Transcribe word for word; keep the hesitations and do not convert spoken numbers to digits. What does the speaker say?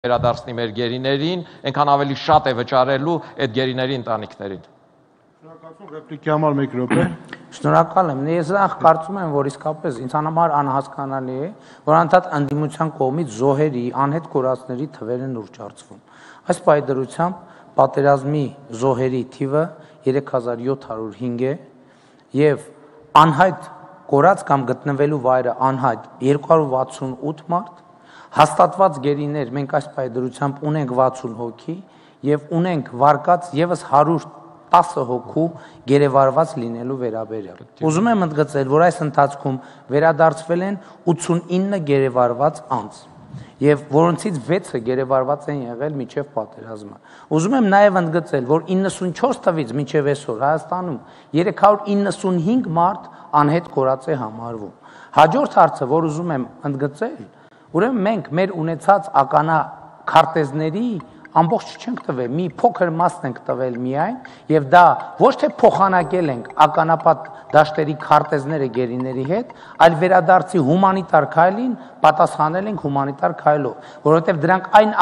վերադարձնի մեր գերիներին, այնքան ավելի շատ է վճարելու այդ գերիների ընտանիքներին։ Շնորհակալություն, ռեպլիկի համար մեկ րոպե։ Շնորհակալ եմ։ Ես նախ կարծում եմ, որ իսկապես ինձ համար անհասկանալի է, որ անդադ ընդդիմության կողմից զոհերի, անհետ կորածների թվերը նոր ճարծվում։ Այս պայդրությամբ պատերազմի զոհերի թիվը երեք հազար յոթ հարյուր հինգ է եւ անհայտ կորած կամ գտնվելու վայրը անհայտ երկու հարյուր վաթսունութ մարդ, հաստատված գերիներ մենք այս պայդրությամբ ունենք վաթսուն հոգի եւ ունենք վարկած եւս հարյուր տասը հոգու գերեվարված լինելու վերաբերյալ։ Ուզում եմ ընդգծել, որ այս ընթացքում վերադարձվել են ութսունինը գերեվարված անձ եւ որոնցից վեցը գերեվարված են եղել մինչեւ պատերազմը։ Ուզում եմ նաեւ ընդգծել, որ իննսունչորս թվից մինչեւ այսօր Հայաստանում երեք հարյուր իննսունհինգ մարդ անհետ կորած է համարվում։ Հաջորդ հարցը, որ ուզում եմ ընդգծել, ուրեմն մենք մեր ունեցած ականա քարտեզների ամբողջ չենք տվել, մի փոքր մասն ենք տվել միայն, եւ դա ոչ թե փոխանակել ենք ականապատ դաշտերի քարտեզները գերիների հետ, այլ վերադարձի հումանիտար քայլին պատասխանել ենք հումանիտար քայլով, որովհետեւ դրանք այն